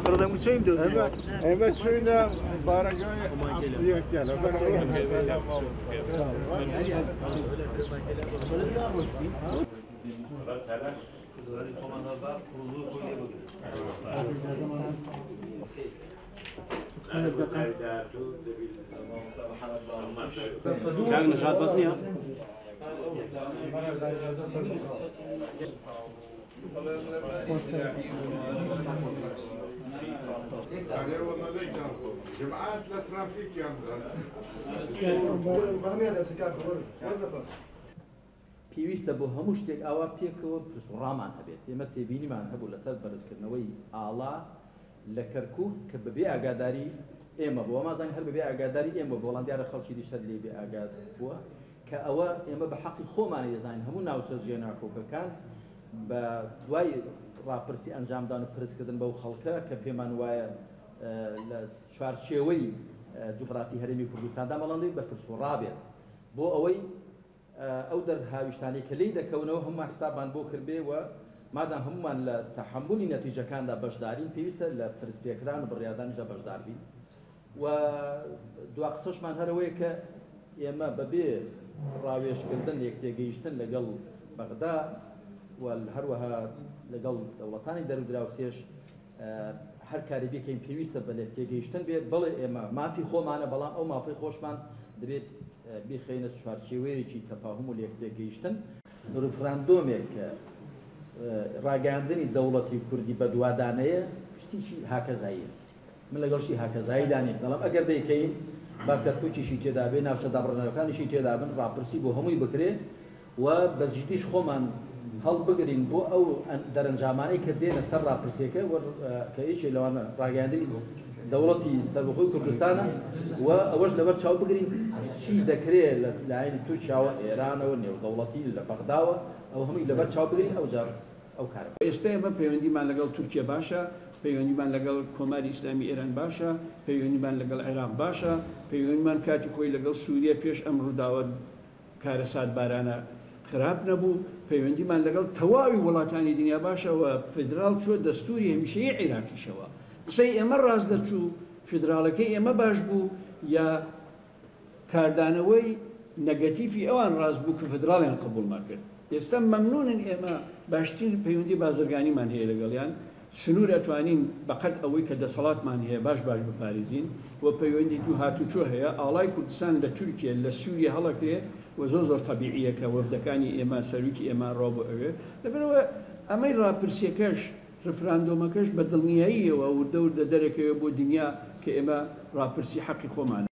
referendum شو يبدو؟ evet şöyle barajaya asliye gel. كان نشاط بسنية جماعات للترافيك پێویستە بۆ هەموو شتێک ئاوا پێکەوە پرسوڕامان هەبێت ئێمە تێبینیمان هەبوو لەسەر بەرزکردنەوەی ئاڵا لە کەرکووک کە بەبێ ئاگاداری ئێمە بۆ ئەمازان هەر بەبێ ئاگاداری ئێمە بۆ وڵات دیارە خەڵکی دیشتر لێ بێ ئاگاد بووە کە ئەوە ئێمە بە حەقی خۆمان دەزانین هەموو ناوچە ناکۆکەکان بە دوای ڕاپرسی ئەنجامدان و پرسکردن بەو خەڵکە کە پێمان وایە لە چوارچێوەی جوغرافی هەرێمی کوردستاندا مەڵاندەی بە پرسوڕابێت بۆ ئەوەی ئەو دەرهاویشتانی کە لی دەکەونەوە هەمومان حسابان بۆ کردبێ و مادام هەمومان لە تەحملی نەتیجەکاندا بەشدارین پێویستە لە پرسپێکران و بڕیادانیشدا بەشدار بین و دوا قسەشمان هەرەوەیە کە ئێمە بەبێ ڕاوێژکردن یەکتێگەیشتن لەگەڵ بەغدا و هەروەها لەگەڵ دەوڵەتانی دەرودراوسێش هەر کاری بکەین پێویستە بە یەکتێگەیشتن بێت بەڵێ ئێمە مافی خۆمانە بەڵام ئەو مافی خۆشمان دەبێت بخینە چوارچێوەیەکی تەفاهم و یەکتێگەیشتن ڕفراندۆمێک کە ڕاگەاندنی دەوڵەتی کوردی بە دووادانەیە شتێکی هاکەزاییە من لەگەڵشی هاکەزایی دانێت بەڵام ئەگەر دەیکەین با کەرکووکیشی تێدا بێ ناوچە دابڕنەوەکانیشی تێدا بن ڕاپرسی بۆ هەمووی بکرێت و بەجددیش خۆمان هەڵ بگرین بۆ ئەو دەرەنجامانەی کە دێنە سەر ڕاپرسیەکە کە هیچی لەوانە ڕاگەاندنی دەوڵەتی سەربەخۆی کوردستانە و ئەوەش لەبەر چاو بگرین چی دەکرێت لە لایەنی تورکیاوە ئێرانەوە نێودەوڵەتی لە بەغداوە ئەو هەمووی لەبەر چاو بگرین ئەو کارە ئێستا ئێمە پەیوەندیمان لەگەڵ تورکیا باشە پەیوەندیمان لەگەڵ کۆماری ئیسلامی ئێران باشە پەیوەندیمان لەگەڵ عێراق باشە پەیوەندیمان کاتی خۆی لەگەڵ سووریا پێش ئەم ڕووداوە کارە سادبارانە خراپ نەبوو پەیوەندیمان لەگەڵ تەواوی وڵاتانی دنیا باشەوە فدرال چۆ دەستوری هەمیشەیی عێراقیشەوە قسەی ئێمە ڕاست دەرچوو فدراڵەکەی ئێمە باش بوو یا کاردانەوەی نەگەتیفی ئەوان ڕاست بوو کە فدراڵیان قبوڵمان کرد ئێستا مەمنونن ئێمە باشترین پەیوەندی بازرگانیمان هەیە لەگەڵیان سنوور ئەتوانین بەقەت ئەوەی کە دەسەڵاتمان هەیە باش بپارێزین و پەیوەندی دوو هاتوچۆ هەیە ئاڵای کوردستان لە تورکیا لە سووریا هەڵەکرێ و زۆر تەبیعیە کە وەفدەکانی ئێمە سەرروکی ئێمە ڕۆ بۆ ئەوێ لەبەرەوە ئەمەی ڕاپرسیەکەش ڕفراندۆمەکەش بە دڵنیاییەوە وردە دەرەکەوێ بۆ دنیا کە ئێمە ڕاپرسی حەقی خۆمان